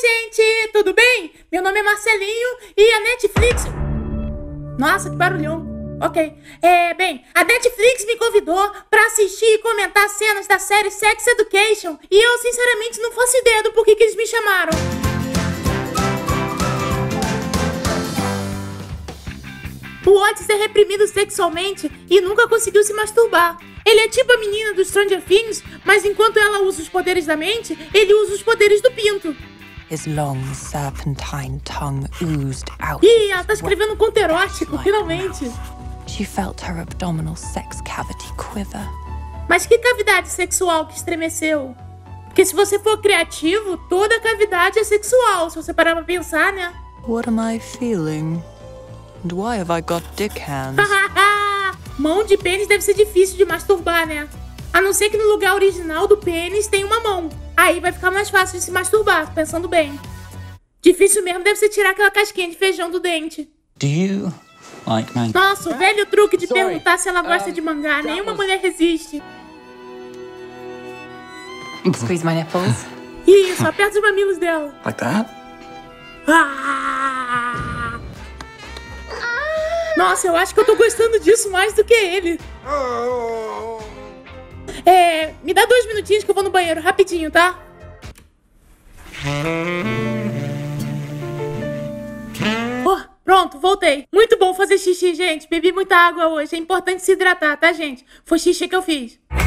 gente, tudo bem? Meu nome é Marcelinho e a Netflix... Nossa, que barulhão. Ok. Bem, a Netflix me convidou pra assistir e comentar cenas da série Sex Education e eu, sinceramente, não faço ideia do porquê que eles me chamaram. O Otis é reprimido sexualmente e nunca conseguiu se masturbar. Ele é tipo a menina do Stranger Things, mas enquanto ela usa os poderes da mente, ele usa os poderes do pinto. His long serpentine tongue oozed out. Ih, ela tá escrevendo um conto erótico, finalmente. She felt her abdominal sex cavity quiver. Mas que cavidade sexual que estremeceu? Porque se você for criativo, toda cavidade é sexual, se você parar pra pensar, né? What am I feeling? And why have I got dick hands? Mão de pênis deve ser difícil de masturbar, né? A não ser que no lugar original do pênis tem uma mão. Aí vai ficar mais fácil de se masturbar, pensando bem. Difícil mesmo deve ser tirar aquela casquinha de feijão do dente. Do you like manga? Nossa, o velho truque de perguntar se ela gosta de mangá. Nenhuma mulher resiste. Squeeze my nipples. Isso, aperta os mamilos dela. Like that? Ah! Nossa, eu acho que eu tô gostando disso mais do que ele. Me dá 2 minutinhos que eu vou no banheiro, rapidinho, tá? Oh, pronto, voltei. Muito bom fazer xixi, gente. Bebi muita água hoje. É importante se hidratar, tá, gente? Foi xixi que eu fiz.